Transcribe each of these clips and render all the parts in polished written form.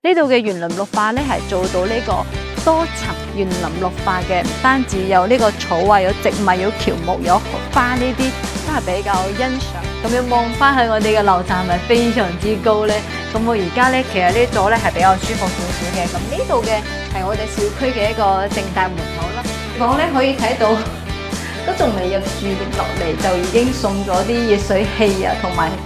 呢度嘅園林綠化咧係做到呢個多層園林綠化嘅，唔單止有呢個草啊，有植物，有喬木，有花呢啲都係比較欣賞。咁樣望翻去我哋嘅樓層係咪非常之高咧？咁我而家咧其實呢座咧係比較舒服少少嘅。咁呢度嘅係我哋小區嘅一個正大門口啦。講咧可以睇到都仲未入住落嚟，就已經送咗啲熱水器啊，同埋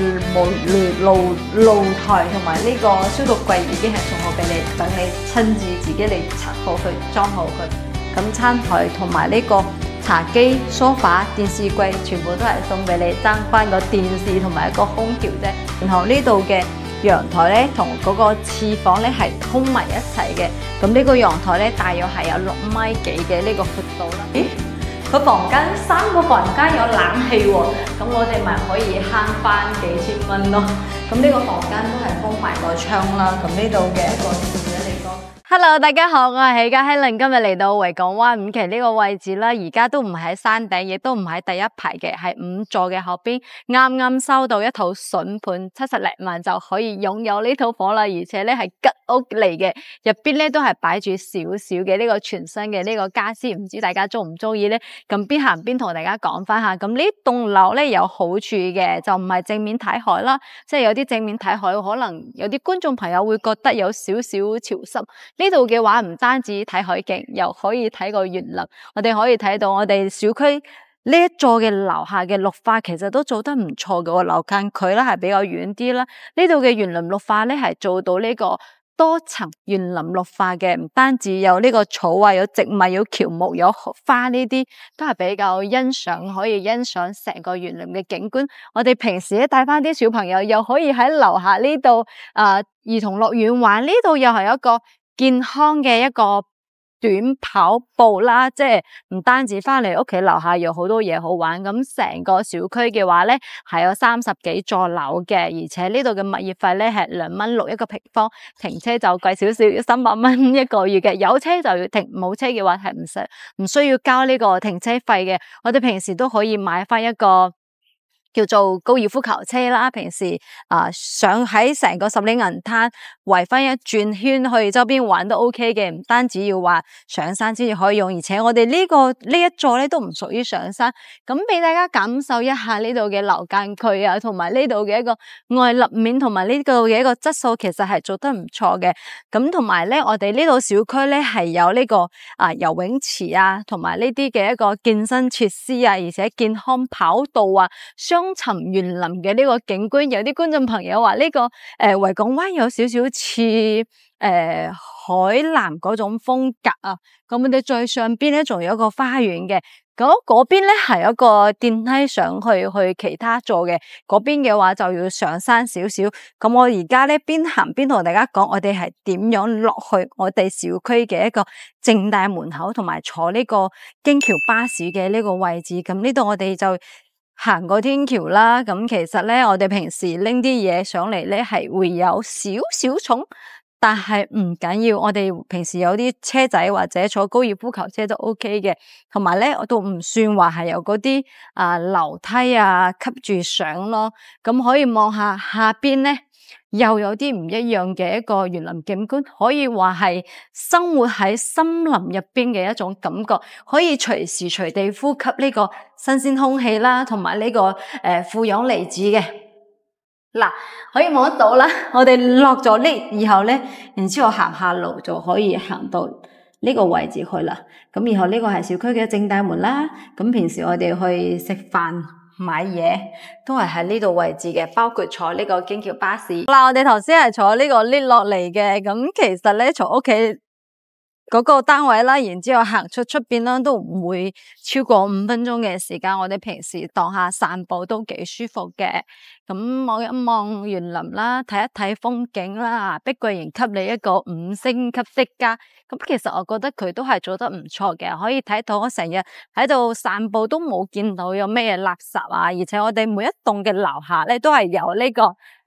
露台同埋呢個消毒櫃已經係送好俾你，等你親自己嚟拆好佢，裝好佢。咁餐台同埋呢個茶几、梳化、電視櫃全部都係送俾你，爭翻個電視同埋一個空調啫。然後呢度嘅陽台咧同嗰個廁房咧係通埋一齊嘅。咁呢個陽台咧大約係有6米幾嘅呢個闊度啦。咦？佢房間3個房間有冷氣喎，咁我哋咪可以慳翻幾千蚊咯。咁呢個房間都係封埋個窗啦。咁呢度嘅一個視野嚟講 ，Hello 大家好，我係喜嘉希玲，今日嚟到維港灣5期呢個位置啦。而家都唔喺山頂，亦都唔喺第一排嘅，係5座嘅後邊。啱啱收到一套筍盤，70零萬就可以擁有呢套房啦，而且咧係吉屋嚟嘅，入邊咧都係擺住少少嘅呢個全新嘅呢個家私，唔知大家中唔中意咧？咁邊行邊同大家講翻下。咁呢棟樓咧有好處嘅，就唔係正面睇海啦，即係有啲正面睇海，可能有啲觀眾朋友會覺得有少少潮濕。呢度嘅話唔單止睇海景，又可以睇個園林。我哋可以睇到我哋小區呢一座嘅樓下嘅綠化其實都做得唔錯嘅，樓間距咧係比較遠啲啦。呢度嘅園林綠化咧係做到呢個多層園林綠化嘅，唔單止有呢個草啊，有植物，有喬木，有花呢啲都係比較欣賞，可以欣賞成個園林嘅景觀。我哋平時咧帶翻啲小朋友，又可以喺樓下呢度兒童樂園玩，呢度又係一個健康嘅一個短跑步啦，即係唔單止翻嚟屋企樓下有好多嘢好玩，咁成個小區嘅話咧係有30幾座樓嘅，而且呢度嘅物業費咧係2.6蚊一個平方，停車就貴少少，要300蚊一個月嘅，有車就要停，冇車嘅話係唔需要交呢個停車費嘅。我哋平時都可以買翻一個叫做高爾夫球車啦，平時上喺成個十里銀灘圍翻一轉圈去周邊玩都 OK 嘅，唔單止要話上山先至可以用，而且我哋呢一座咧都唔屬於上山，咁俾大家感受一下呢度嘅樓間距啊，同埋呢度嘅一個外立面同埋呢度嘅一個質素，其實係做得唔錯嘅。咁同埋咧，我哋呢度小區咧係有呢個游泳池啊，同埋呢啲嘅一個健身設施啊，而且健康跑道啊，雙層園林嘅呢個景觀，有啲觀眾朋友話呢個維港灣有少少似海南嗰種風格啊。咁我哋最上邊咧仲有一個花園嘅，嗰邊咧係一個電梯上去其他座嘅，嗰邊嘅話就要上山少少。咁我而家咧邊行邊同大家講，我哋係點樣落去我哋小區嘅一個正大門口，同埋坐呢個京橋巴士嘅呢個位置。咁呢度我哋就行過天橋啦，咁其實咧，我哋平時拎啲嘢上嚟咧，係會有少少重，但係唔緊要。我哋平時有啲車仔或者坐高爾夫球車都 OK 嘅，同埋咧，我都唔算話係有嗰啲樓梯啊吸住上咯。咁可以望下下邊咧，又有啲唔一樣嘅一個園林景觀，可以話係生活喺森林入邊嘅一種感覺，可以隨時隨地呼吸呢個新鮮空氣啦，同埋呢個負氧離子嘅。嗱，可以望得到啦，我哋落咗呢以後咧，然之後行下路就可以行到呢個位置去啦。咁然後呢個係小區嘅正大門啦。咁平時我哋去食飯買嘢都係喺呢度位置嘅，包括坐呢個京橋巴士。嗱，我哋頭先係坐呢個 lift 落嚟嘅，咁其實咧從屋企嗰個單位啦，然之後行出邊啦，都唔會超過5分鐘嘅時間。我哋平時當下散步都幾舒服嘅。咁望一望園林啦，睇一睇風景啦，碧桂園給你一個5星級的家。咁其實我覺得佢都係做得唔錯嘅，可以睇到我成日喺度散步都冇見到有咩垃圾啊，而且我哋每一棟嘅樓下咧都係有呢個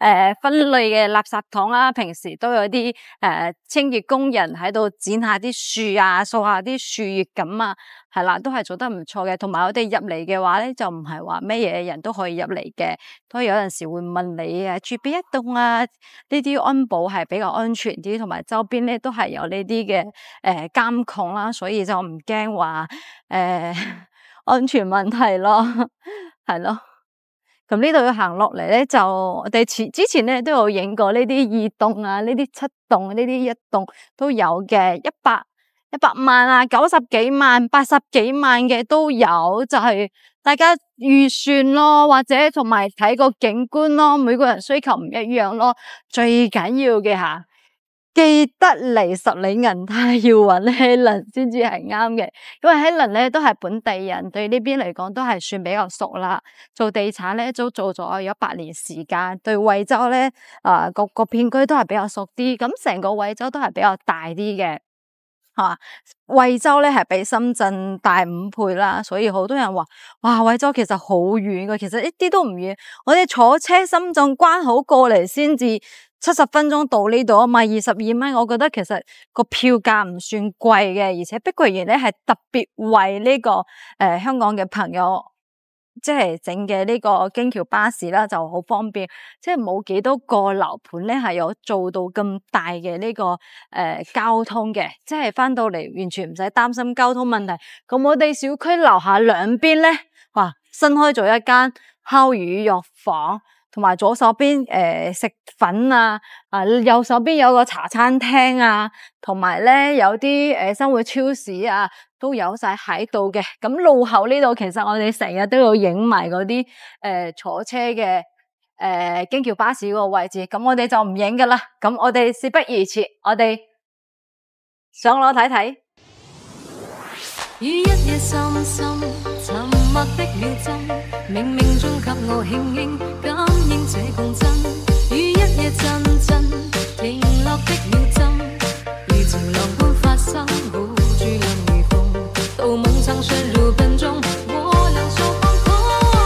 分類嘅垃圾桶啦，平時都有啲清潔工人喺度剪下啲樹啊，掃下啲樹葉咁啊，係啦，都係做得唔錯嘅。同埋我哋入嚟嘅話咧，就唔係話咩嘢人都可以入嚟嘅，都有陣時會問你啊，住邊一棟啊？呢啲安保係比較安全啲，同埋周邊咧都係有呢啲嘅監控啦，所以就唔驚話安全問題咯，係咯。咁呢度要行落嚟咧，就我哋之前咧都有影過呢啲2棟啊，呢啲7棟，呢啲1棟都有嘅，100萬啊，90幾萬、80幾萬嘅都有，就係大家預算咯，或者同埋睇個景觀咯，每個人需求唔一樣咯，最緊要嘅吓。記得嚟十里銀泰要揾 Helen 先至係啱嘅，因為 Helen 咧都係本地人，對呢邊嚟講都係算比較熟啦。做地產咧都做咗有8年時間，對惠州咧個片區都係比較熟啲。咁成個惠州都係比較大啲嘅，惠州咧係比深圳大5倍啦，所以好多人話哇惠州其實好遠㗎，其實一啲都唔遠。我哋坐車深圳關口過嚟先至70分鐘到呢度啊嘛，22蚊，我覺得其實個票價唔算貴嘅，而且碧桂園咧係特別為呢個香港嘅朋友即係整嘅呢個京橋巴士啦，就好方便，即係冇幾多個樓盤咧係有做到咁大嘅呢個交通嘅，即係翻到嚟完全唔使擔心交通問題。咁我哋小區樓下兩邊咧，哇，新開咗一間烤魚藥房。同埋左手邊食粉啊，右手邊有個茶餐廳啊，同埋咧有啲生活超市啊，都有晒喺度嘅。咁路口呢度其實我哋成日都要影埋嗰啲坐車嘅京橋巴士嗰個位置，咁我哋就唔影噶啦。咁我哋事不宜遲，我哋上樓睇睇。於一夜深深沉默的秒針，冥冥中給我輕輕感應這共振。於一夜陣陣停落的秒針，如情浪般發生，護住兩如風，到夢曾進入笨鐘，我能說放空。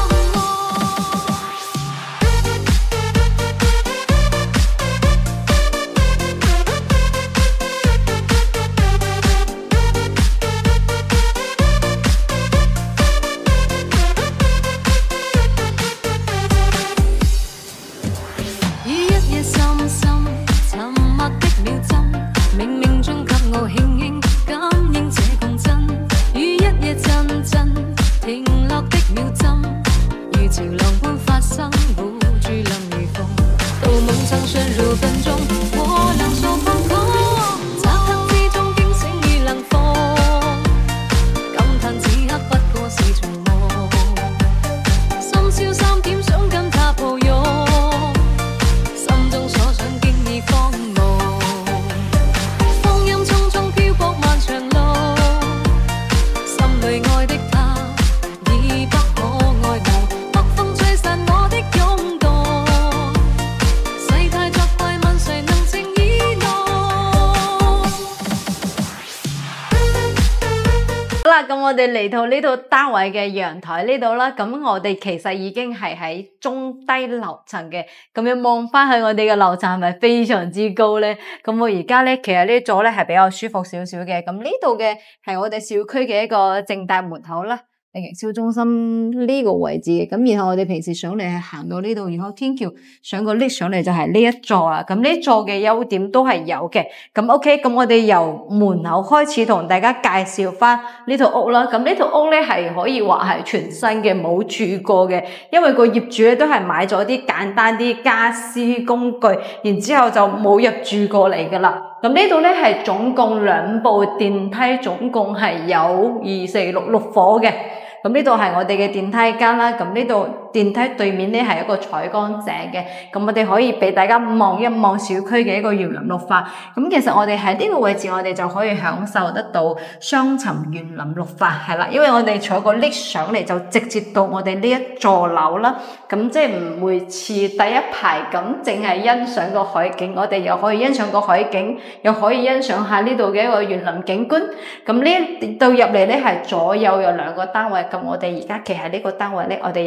咁我哋嚟到呢度單位嘅陽台呢度啦，咁我哋其實已經係喺中低樓層嘅，咁樣望翻去我哋嘅樓層係咪非常之高咧？咁我而家咧其實呢座咧係比較舒服少少嘅，咁呢度嘅係我哋小區嘅一個正大門口啦。營銷中心呢個位置嘅，咁然後我哋平時上嚟係行到呢度，然後天橋上個 lift 上嚟就係呢一座啦。咁呢一座嘅優點都係有嘅。咁 OK，咁我哋由門口開始同大家介紹翻呢套屋啦。咁呢套屋咧係可以話係全新嘅，冇住過嘅，因為個業主咧都係買咗啲簡單啲家私工具，然之後就冇入住過嚟噶啦。咁呢度咧係總共2部電梯，總共係有2、4、6伙嘅。咁呢度係我哋嘅電梯間啦，咁呢度電梯對面咧係一個採光井嘅，咁我哋可以俾大家望一望小區嘅一個園林綠化。咁其實我哋喺呢個位置，我哋就可以享受得到雙層園林綠化，係啦，因為我哋坐個 lift 上嚟就直接到我哋呢一座樓啦，咁即係唔會似第一排咁淨係欣賞個海景，我哋又可以欣賞個海景，又可以欣賞下呢度嘅一個園林景觀。咁呢度入嚟咧係左右有2個單位。咁我哋而家企喺呢個單位咧，我哋有一個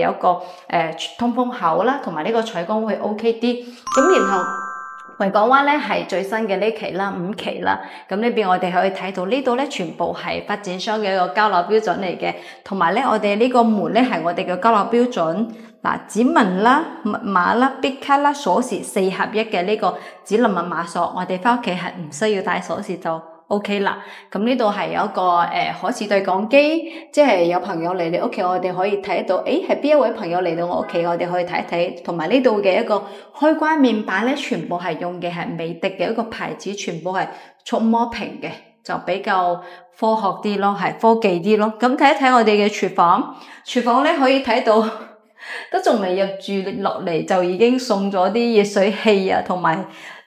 通風口啦，同埋呢個採光會 OK 啲。咁然後維港灣咧係最新嘅呢期啦，5期啦。咁呢邊我哋可以睇到呢度咧，全部係發展商嘅一個交樓標準嚟嘅，同埋咧我哋呢個門咧係我哋嘅交樓標準。嗱，指紋啦、密碼啦、必卡啦、鎖匙4合一嘅呢個指紋密碼鎖，我哋翻屋企係唔需要帶鎖匙就 OK 啦。咁呢度係有一個可視對講機，即係有朋友嚟你屋企，我哋可以睇到，係邊一位朋友嚟到我屋企，我哋可以睇一睇。同埋呢度嘅一個開關面板咧，全部係用嘅係美的嘅一個牌子，全部係觸摸屏嘅，就比較科學啲咯，係科技啲咯。咁睇一睇我哋嘅廚房，廚房咧可以睇到。都仲未入住落嚟，就已經送咗啲熱水器啊，同埋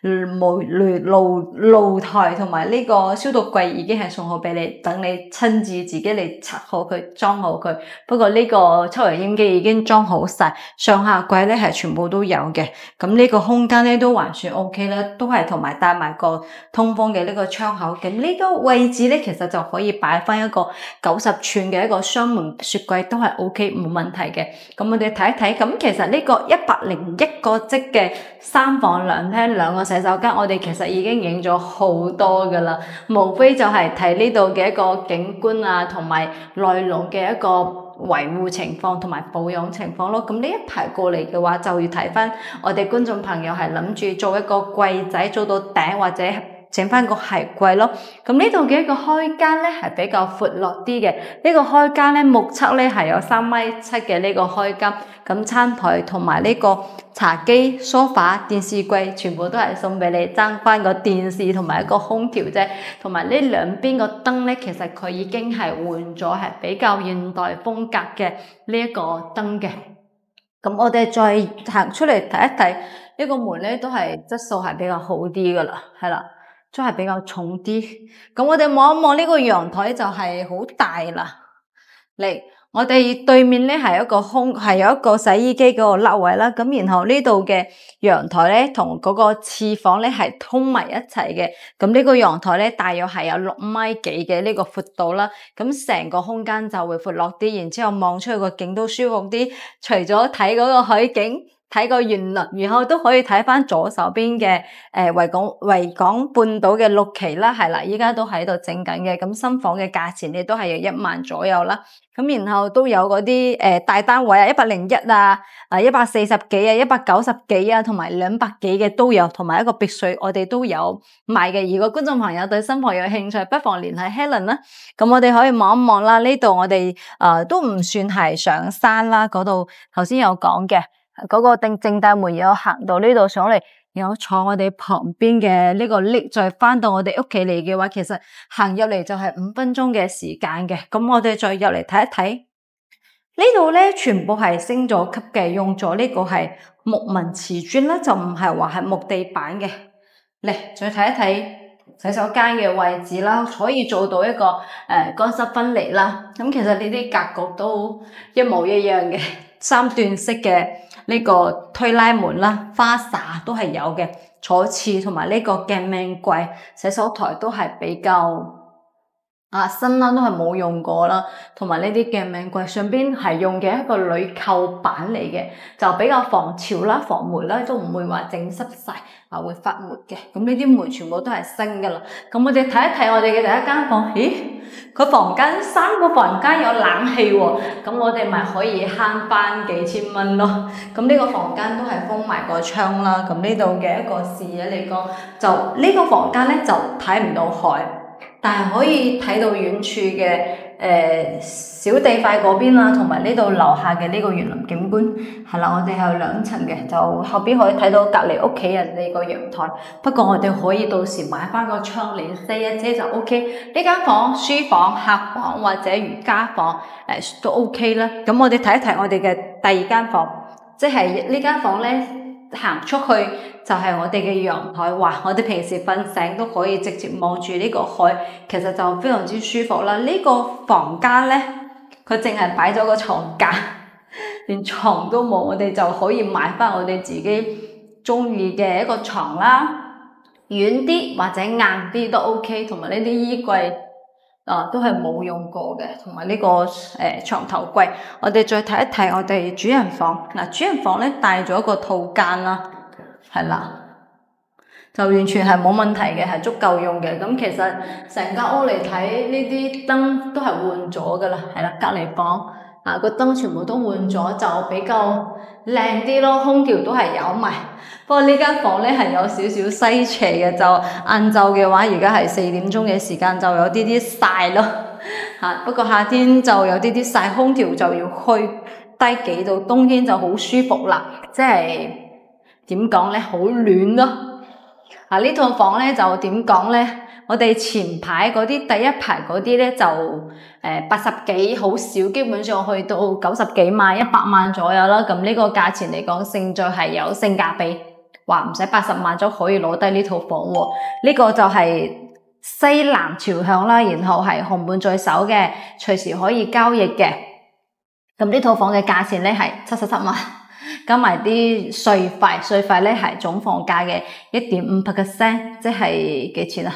爐台同埋呢個消毒櫃已經係送好俾你，等你親自自己嚟拆好佢，裝好佢。不過呢個抽油煙機已經裝好晒，上下櫃咧係全部都有嘅。咁呢個空間咧都還算 OK 啦，都係同埋帶埋個通風嘅呢個窗口。咁呢個位置咧，其實就可以擺翻一個90寸嘅一個雙門雪櫃，都係 OK 冇問題嘅。咁我哋睇一睇，咁其實呢個101個積嘅3房2廳2個洗手間，我哋其實已經影咗好多噶啦，無非就係睇呢度嘅一個景觀啊，同埋內籠嘅一個維護情況同埋保養情況咯。咁呢一排過嚟嘅話，就要睇翻我哋觀眾朋友係諗住做一個櫃仔做到頂，或者整翻個鞋櫃咯。咁呢度嘅一個開間咧係比較闊落啲嘅，呢個開間咧目測咧係有3.7米嘅呢個開間。咁餐台同埋呢個茶幾、梳化、電視櫃全部都係送俾你，爭翻個電視同埋一個空調啫。同埋呢兩邊個燈咧，其實佢已經係換咗，係比較現代風格嘅呢一個燈嘅。咁我哋再行出嚟睇一睇，呢個門咧都係質素係比較好啲噶啦，係啦，都係比較重啲。咁我哋望一望呢個陽台就係好大啦，嚟。我哋對面咧係有一個洗衣機嗰個凹位啦，咁然後呢度嘅陽台咧同嗰個廁房咧係通埋一齊嘅，咁呢個陽台咧大約係有6.幾米嘅呢個闊度啦，咁成個空間就會闊落啲，然之後望出去個景都舒服啲，除咗睇嗰個海景。睇個園林，然後都可以睇翻左手邊嘅維港半島嘅6期啦，係啦，依家都喺度整緊嘅。咁新房嘅價錢咧都係有1萬左右啦。咁然後都有嗰啲大單位啊，101啊，140幾啊，190幾啊，同埋200幾嘅都有，同埋一個別墅我哋都有賣嘅。如果觀眾朋友對新房有興趣，不妨聯繫 Helen 啦。咁我哋可以望一望啦，呢度我哋都唔算係上山啦，嗰度頭先有講嘅。嗰個正大門有行到呢度上嚟，然後坐我哋旁邊嘅呢個 lift，再翻到我哋屋企嚟嘅話，其實行入嚟就係5分鐘嘅時間嘅。咁我哋再入嚟睇一睇，呢度咧全部係升咗級嘅，用咗呢個係木紋瓷磚啦，就唔係話係木地板嘅。嚟再睇一睇洗手間嘅位置啦，可以做到一個乾濕分離啦。咁其實呢啲格局都一模一樣嘅，3段式嘅。呢個推拉門啦，花灑都係有嘅，坐廁同埋呢個鏡面櫃、洗手台都係比較新啦，都係冇用過啦。同埋呢啲鏡面櫃上邊係用嘅一個鋁扣板嚟嘅，就比較防潮啦、防霉啦，都唔會話整濕晒會發霉嘅。咁呢啲門全部都係新噶啦。咁我哋睇一睇我哋嘅第一間房，咦？佢房間3個房間有冷氣喎，咁我哋咪可以慳翻幾千蚊咯。咁呢個房間都係封埋個窗啦。咁呢度嘅一個視野嚟講，就呢個房間咧就睇唔到海，但係可以睇到遠處嘅小地塊嗰邊啦，同埋呢度樓下嘅呢個園林景觀係啦。我哋係有2層嘅，就後邊可以睇到隔離屋企人哋個陽台。不過我哋可以到時買翻個窗簾遮一遮就 OK。呢間房書房、客房或者瑜伽房都 OK 啦。咁我哋睇一睇我哋嘅第2間房，即係呢間房咧行出去就係我哋嘅陽台。哇！我哋平時瞓醒都可以直接望住呢個海，其實就非常之舒服啦。呢個房間咧，佢淨係擺咗個床架，連床都冇，我哋就可以買翻我哋自己中意嘅一個床啦，軟啲或者硬啲都 OK。同埋呢啲衣櫃都係冇用過嘅，同埋呢個床頭櫃。我哋再睇一睇我哋主人房。主人房咧帶咗一個套間啦，係啦，就完全係冇問題嘅，係足夠用嘅。咁其實成間屋嚟睇，呢啲燈都係換咗噶啦，係啦，隔離房個燈全部都換咗，就比較靚啲咯。空調都係有埋。不過呢間房咧係有少少西斜嘅，就晏晝嘅話，而家係4點鐘嘅時間，就有啲曬咯。不過夏天就有啲曬，空調就要開低幾度，冬天就好舒服啦。即係點講咧，好暖咯。呢套房咧就點講咧？我哋前排嗰啲第一排嗰啲咧就80幾，好少，基本上去到90幾萬、100萬左右啦。咁呢個價錢嚟講，勝在係有性價比。話唔使80萬就可以攞低呢套房喎，呢個就係西南朝向啦，然後係紅門在手嘅，隨時可以交易嘅。咁呢套房嘅價錢咧係77萬，加埋啲稅費咧係總房價嘅1.5%，即係幾錢啊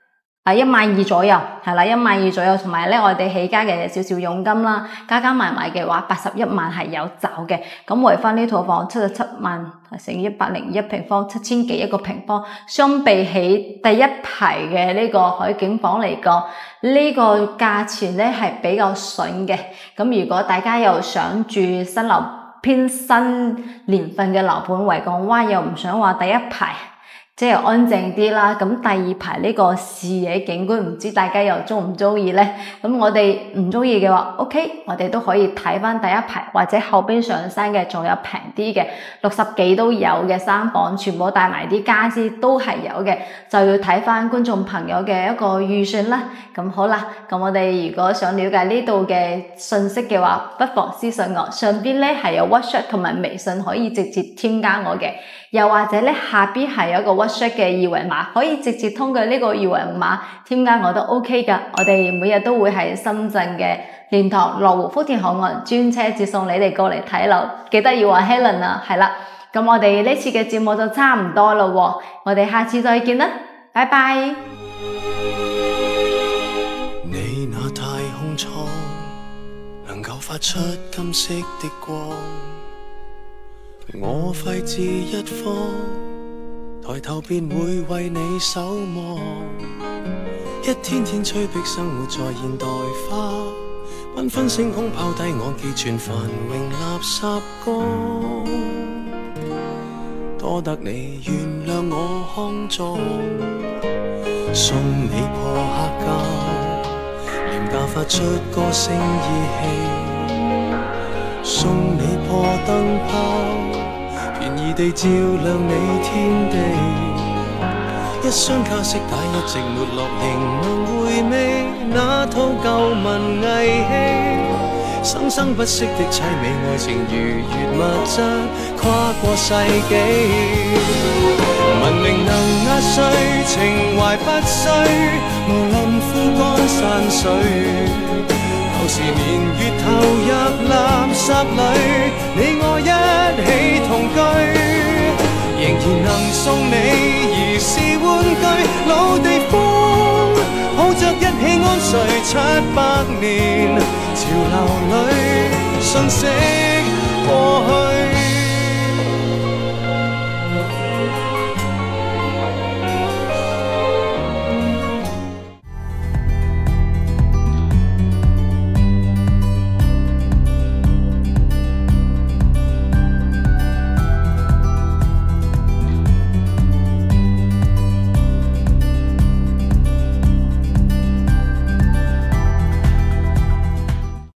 ？12000左右，係啦，12000左右，同埋咧我哋起家嘅少少佣金啦，加埋嘅話81萬係有找嘅。咁圍翻呢套房77萬乘以101平方，7000幾一個平方，相比起第一排嘅呢個海景房嚟講，呢個價錢咧係比較筍嘅。咁如果大家又想住新樓偏新年份嘅樓盤，維港灣又唔想話第一排，即係安靜啲啦，咁第二排呢個視野景觀，唔知大家又中唔中意呢？咁我哋唔中意嘅話 ，OK， 我哋都可以睇翻第一排或者後邊上山嘅，仲有平啲嘅60幾都有嘅3房，全部帶埋啲家私都係有嘅，就要睇翻觀眾朋友嘅一個預算啦。咁好啦，咁我哋如果想了解呢度嘅信息嘅話，不妨私信我，上邊咧係有 WhatsApp 同埋微信可以直接添加我嘅，又或者咧下邊係有一個 WhatsApp 嘅二維碼，可以直接通過呢個二維碼添加我都 OK 噶。我哋每日都會喺深圳嘅蓮塘、羅湖、福田口岸專車接送你哋過嚟睇樓，記得要話 Helen 啊，係啦。咁我哋呢次嘅節目就差唔多啦，我哋下次再見啦，拜拜。 你那太空艙能夠發出金色的光，我廢置一方，抬頭便會為你守望。一天天催逼生活在現代化，繽紛星空拋低我寄存繁榮垃圾缸，多得你原諒我康莊，送你破黑膠，廉價發出歌聲意氣，送你破燈泡，便宜地照亮你天地。一箱卡式帶一直沒落，仍能回味那套舊文藝戲，生生不息的淒美愛情如月物質跨過世紀。文明能壓碎，情懷不衰，無論枯乾山水，舊時年月投入垃圾裏，你我一起同居，仍然能送你兒時玩具，老地方抱着一起安睡700年，潮流裏瞬息過去。